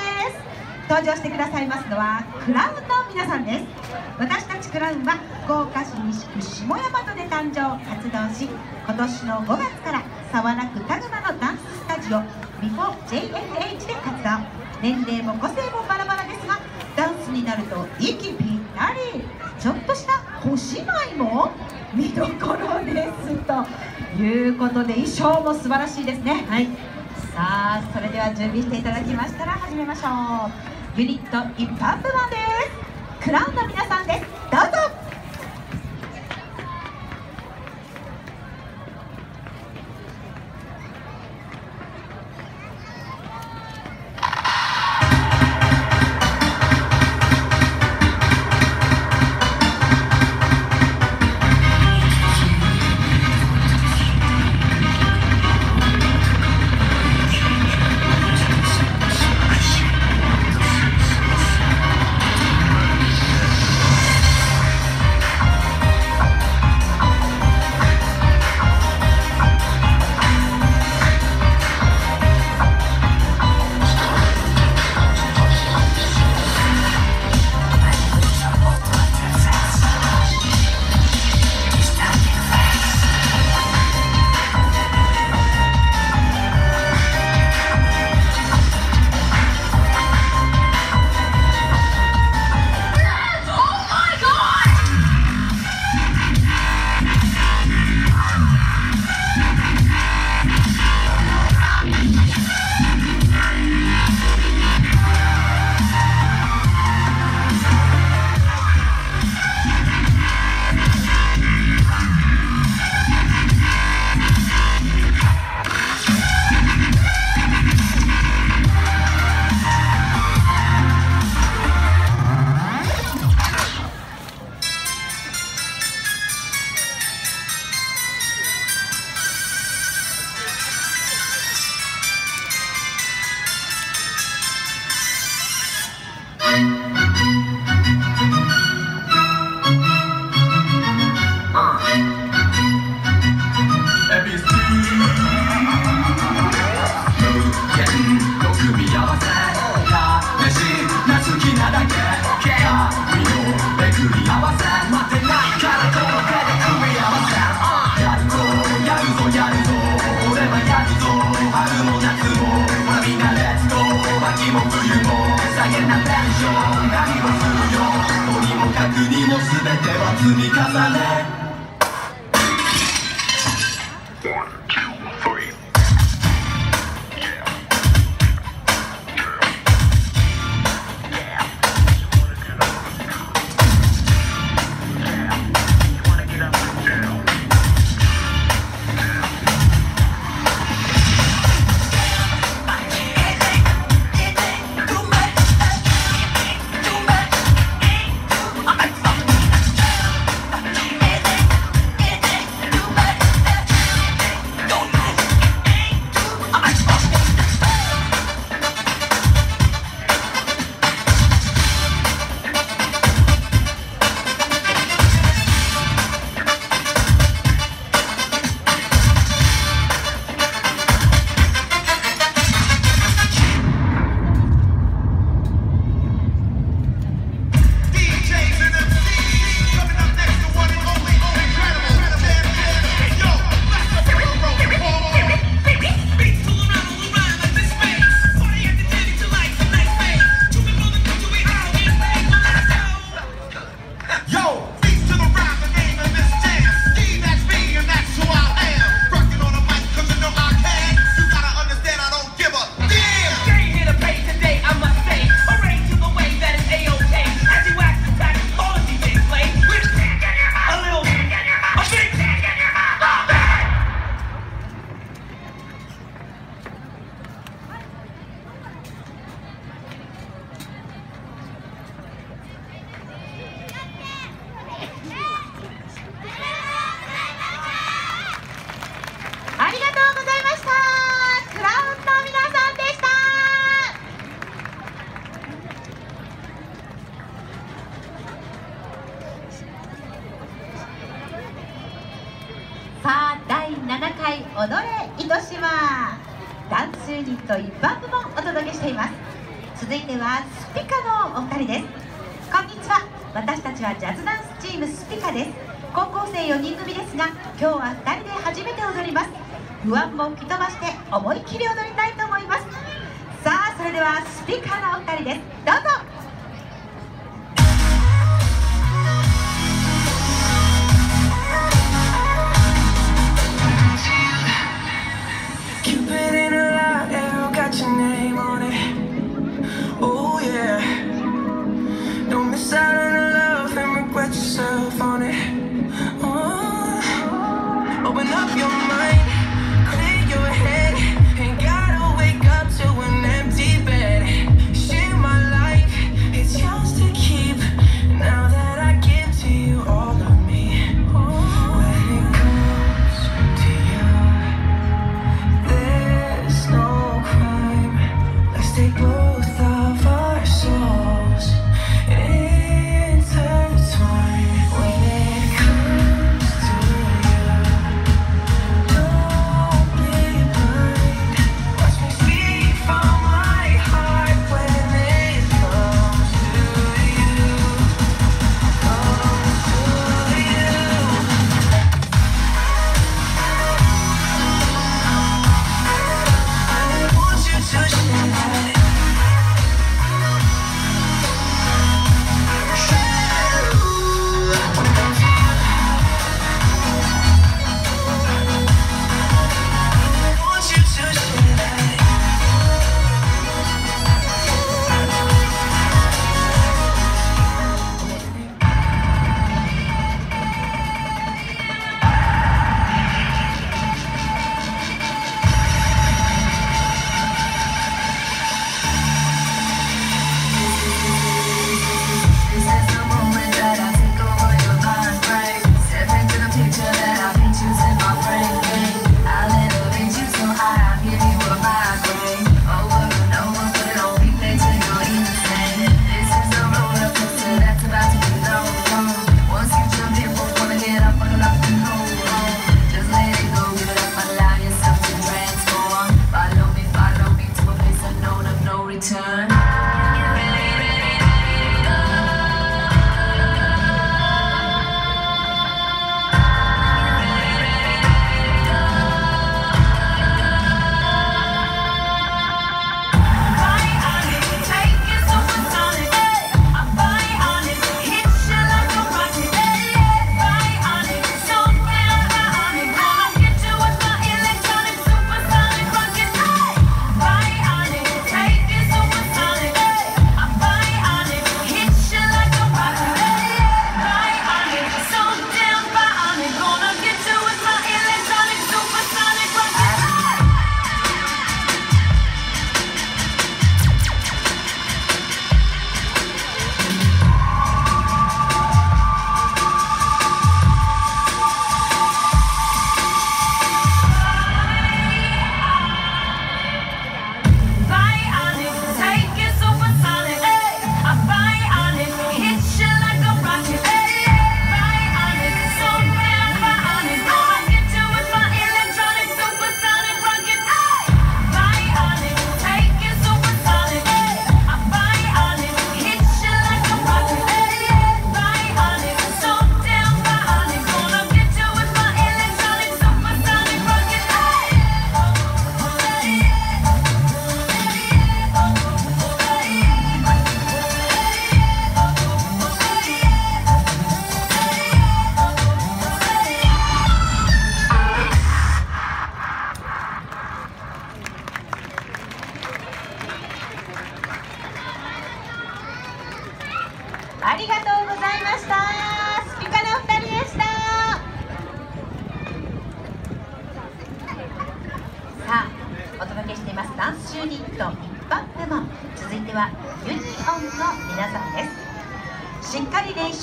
登場してくださいますのはクラウンの皆さんです。私たちクラウンは福岡市西区下大和で誕生活動し、今年のごがつから早良区田熊のダンススタジオ ビフォージェイエフエイチ で活動。年齢も個性もバラバラですが、ダンスになると息ぴったり。ちょっとした小芝居も見どころですということで、衣装も素晴らしいですね。はい、さあそれでは準備していただきましたら始めましょう。ユニット一般部門です。クラウンの皆さんです。どうぞ。踊れ糸島ダンスユニット一般部門お届けしています。続いてはスピカのお二人です。こんにちは、私たちはジャズダンスチームスピカです。高校生よにん組ですが、今日はふたりで初めて踊ります。不安も吹き飛ばして思いっきり踊りたいと思います。さあそれではスピカのお二人です。どうぞ。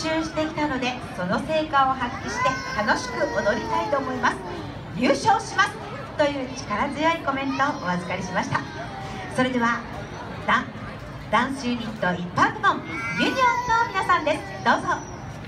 習してきたので、その成果を発揮して楽しく踊りたいと思います。優勝しますという力強いコメントをお預かりしました。それではダンダンスユニット一般部門ユニオンの皆さんです。どうぞ。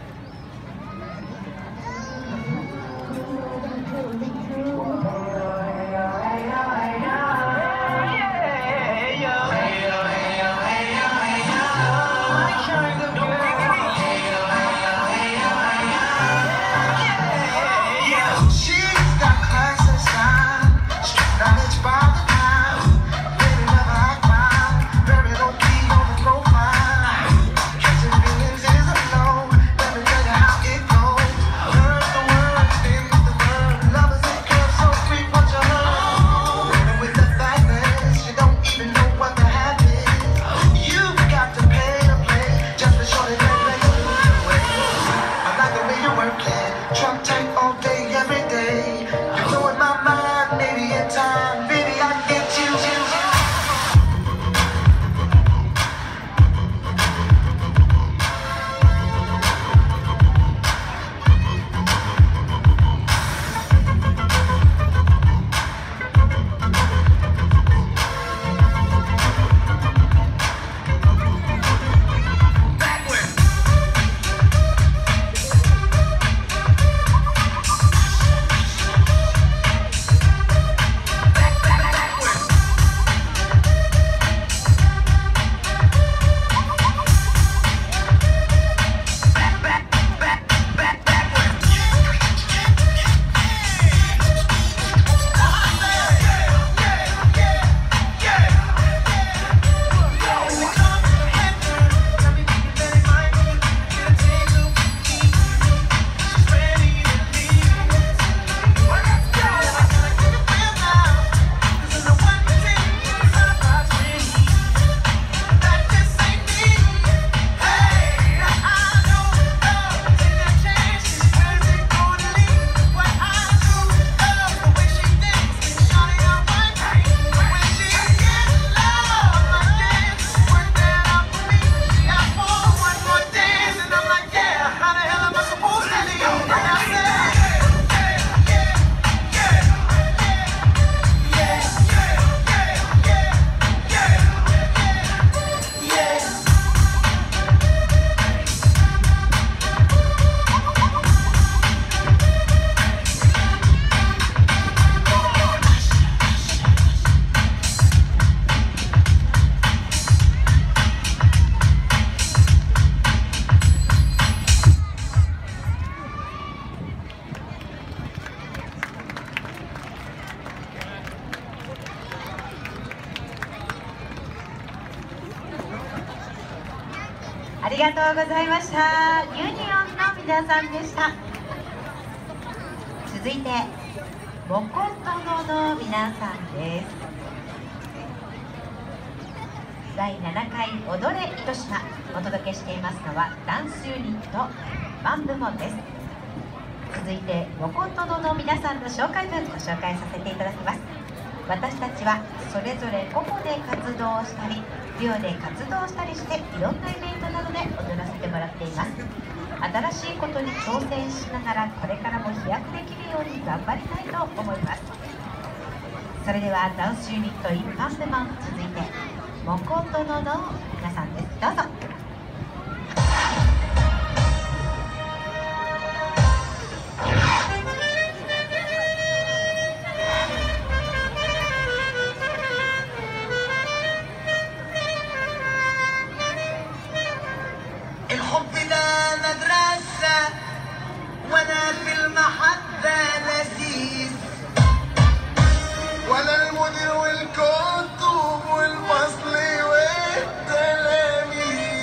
ありがとうございました。ユニオンの皆さんでした。続いてモコトノの皆さんです。だいななかい踊れ糸島、お届けしていますのはダンスユニットワン部門です。続いてモコトノの皆さんの紹介文ご紹介させていただきます。私たちはそれぞれ個々で活動したりデュオで活動したりしていろんなイベントなどで踊らせてもらっています。新しいことに挑戦しながらこれからも飛躍できるように頑張りたいと思います。それではダンスユニット一般部門、続いてモコトノの皆さんです。どうぞ。 ولا المدير والكتب والفصل والتلاميذ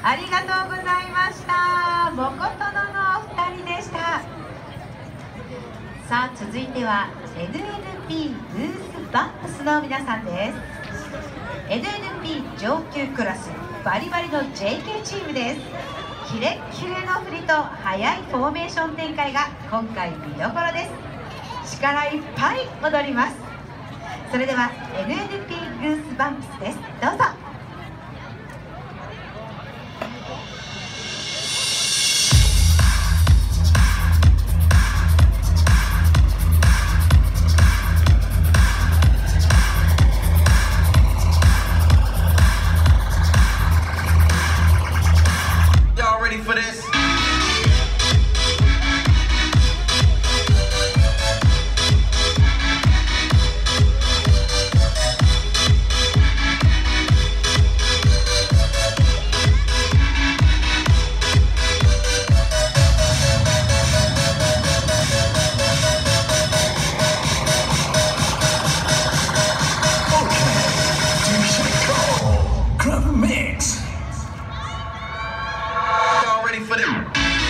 ありがとうございました。もことののお二人でした。さあ続いては エヌエヌピー グースバンプスの皆さんです。 エヌエヌピー 上級クラスバリバリの ジェイケー チームです。キレッキレの振りと速いフォーメーション展開が今回見どころです。力いっぱい踊ります。それでは エヌエヌピー グースバンプスです。どうぞ。 For this. For them.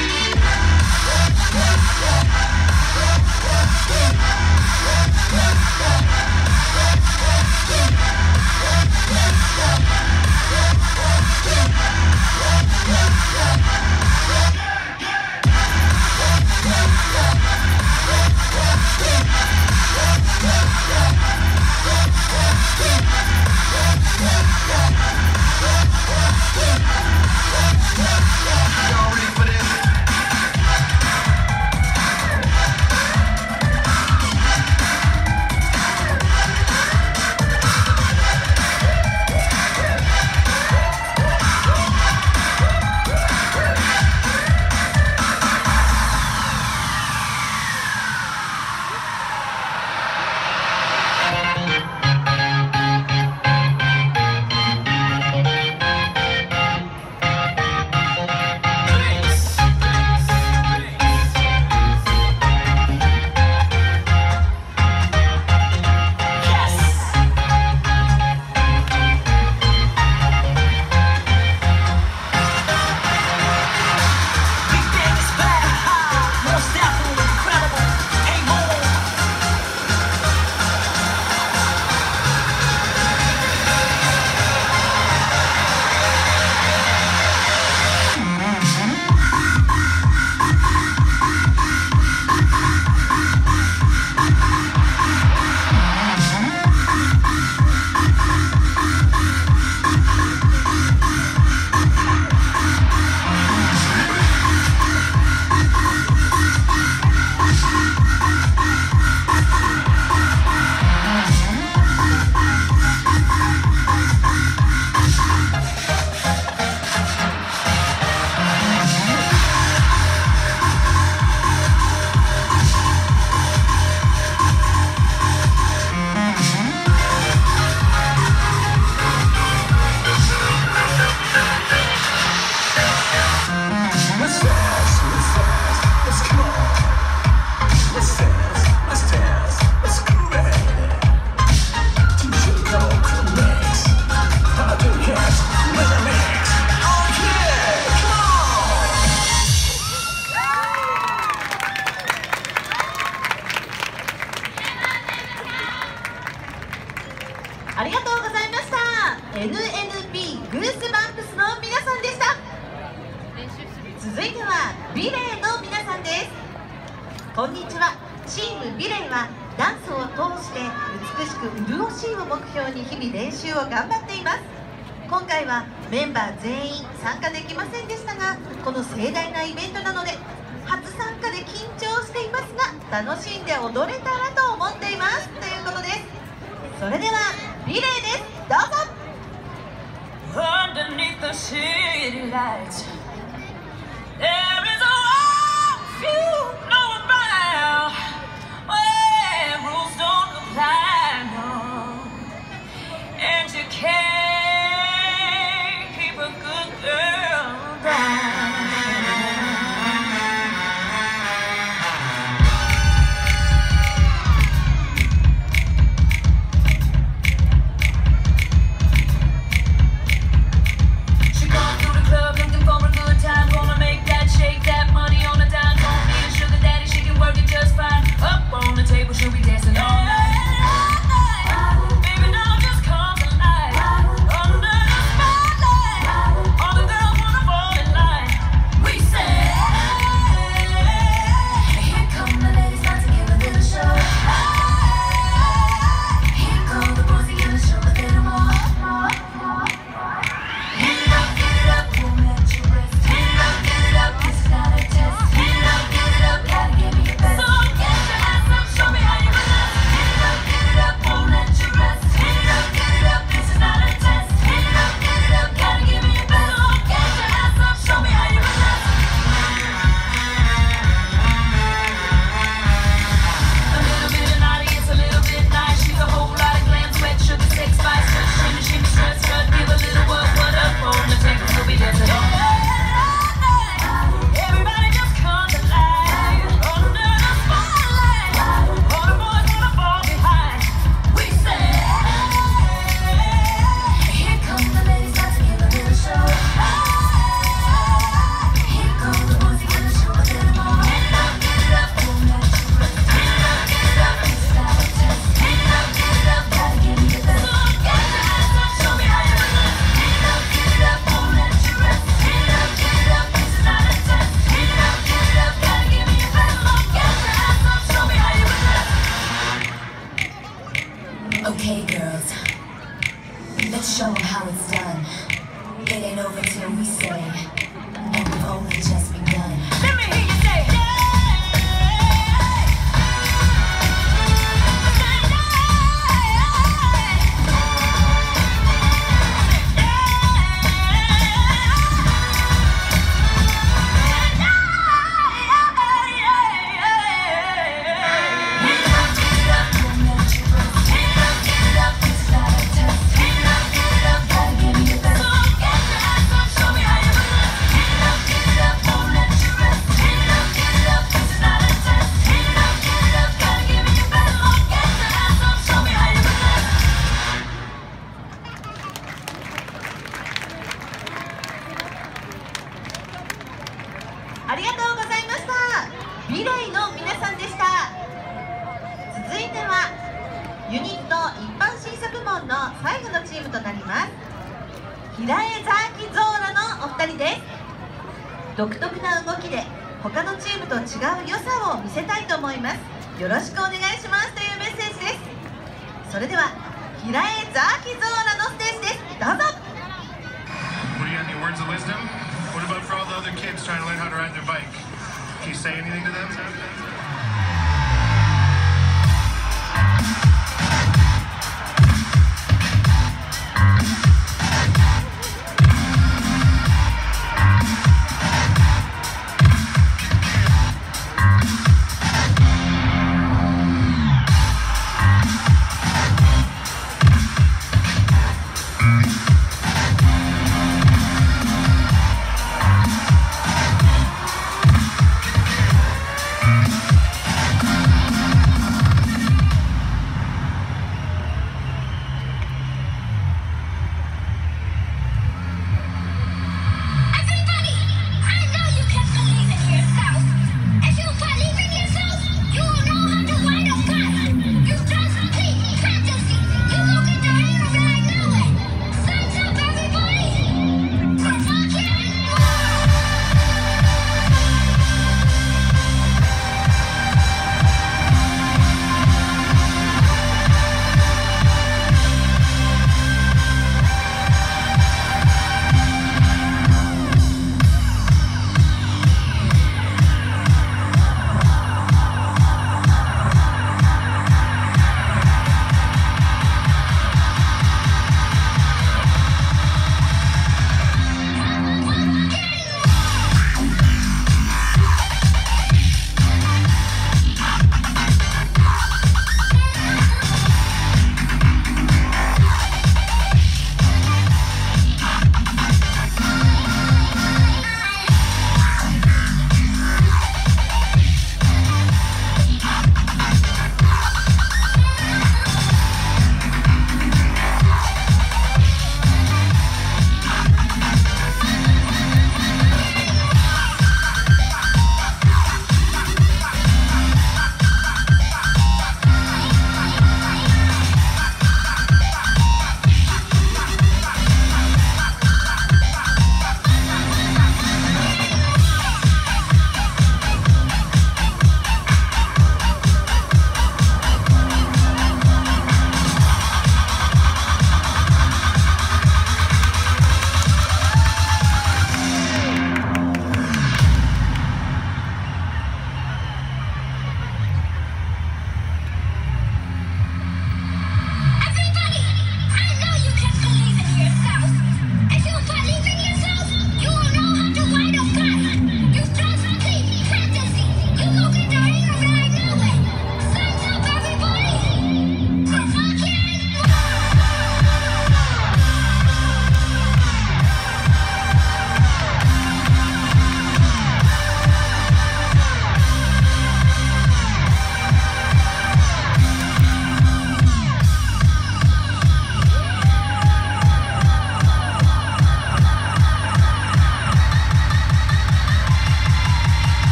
ありがとうございました。 エヌエヌピー グースバンプスの皆さんでした。続いてはビレーの皆さんです。こんにちは。チームビレーはダンスを通して美しく潤しいを目標に日々練習を頑張っています。今回はメンバー全員参加できませんでしたが、この盛大なイベントなので初参加で緊張していますが楽しんで踊れたらと思っていますということです。それではビレーです。どうぞ。 Underneath the city lights, there is a world few know about, where rules don't apply, no, and you can't keep a good girl down. She gone through the club and Okay, girls, let's show them how it's done. It ain't over till we say, and we've only just begun. Let me hear you say, yeah! ありがとうございました。未来の皆さんでした。続いてはユニット一般審査部門の最後のチームとなります。平江ザーキゾーラのお二人です。独特な動きで他のチームと違う良さを見せたいと思います。よろしくお願いしますというメッセージです。それでは平江ザーキゾーラのステージです。どうぞ。 What do you got? Any words of wisdom? What about for all the other kids trying to learn how to ride their bike? Can you say anything to them?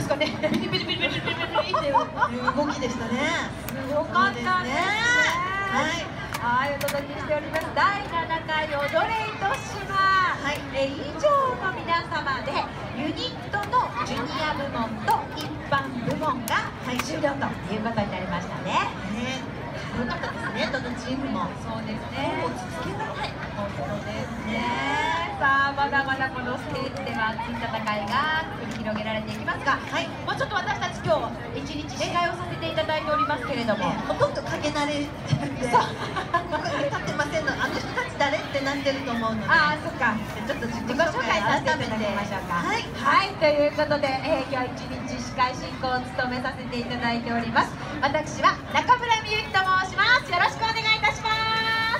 かね。 ビリビリビリビリビリビリっていう動きでしたね。 すごかったですね。 はい。 はい、お届けしております。だいななかい踊れ糸島。はい、え以上の皆様でユニットのジュニア部門と一般部門が、はい、終了ということになりましたね。 ね、よかったですね、どのチームも。 そうですね。 落ち着けがない。 本当ですね。さあ、まだまだこのステージでは熱い戦いが繰り広げられていきますが、はい、もうちょっと私たち今日一日司会をさせていただいておりますけれども、 ほとんど影慣れで、立ってませんの、あの人たち誰ってなってると思うので、 ああ、そっか、 ちょっと自己自己紹介させていただきましょうか。はい、はい、ということで、えー、今日一日司会進行を務めさせていただいております。私は中村美幸と申します。よろしくお願いいたします。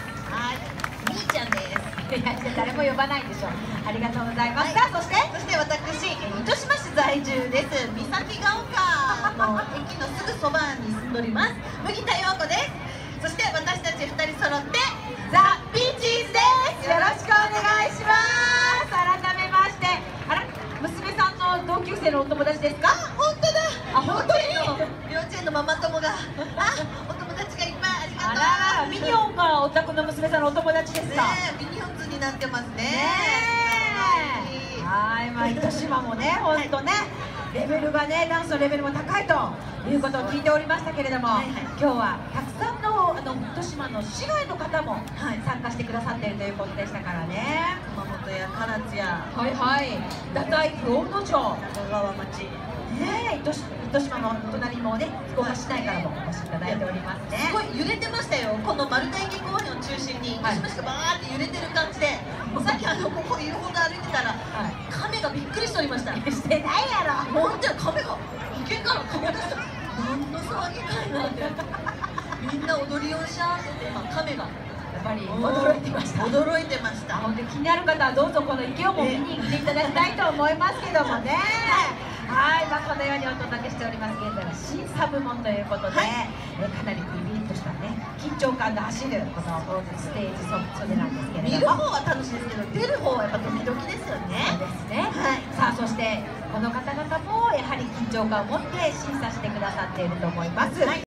はい、みーちゃんです。 いや、誰も呼ばないでしょ。ありがとうございます。さあ、そして、 そして私、糸島市在住です。三崎が丘の駅のすぐそばに住んでおります。麦田陽子です。そして私たちふたり揃ってザ・ビーチーズです。 よろしくお願いします。改めまして、あら、娘さんの同級生のお友達ですか？ 本当だ。 あ、本当に。 幼稚園のママ友が、あ、お友達がいっぱい、ありがとう。 あららら、ミニオンがお宅の娘さんのお友達ですか？ ねえ、ミニオンズになってますね。 ねえ。はい、まあ糸島もね、本当ね、レベルがね、ダンスのレベルも高いということを聞いておりましたけれども、はいはい、今日はたくさんのあの糸島の市外の方も参加してくださっているということでしたからね。 熊本や唐津や、 はいはい、太宰府、大野町、 中川町。 ねえ、糸島の隣もね、福岡市内からもお越しいただいておりますね。 すごい揺れてましたよ。この丸太駅公園を中心に糸島市がバーって揺れてる感じで、さっきあのここいるほど歩いてたら、亀がびっくりしておりました。 してないやろ。 もう本当に亀が池から飛び出した。何の騒ぎかいなって。みんな踊りをしゃーってて、亀が。 やっぱり驚いてました。 驚いてました。 本当に気になる方はどうぞこの池をも見に来ていただきたいと思いますけどもね。はい、まあ、このようにお届けしております。現在は審査部門ということで、はい、えかなりビビッとしたね、緊張感が走るこのステージ袖なんですけれども、 見る方は楽しいですけど、出る方はやっぱドキドキですよね。 そうですね。はい、さあ、そしてこの方々もやはり緊張感を持って審査してくださっていると思います。はい。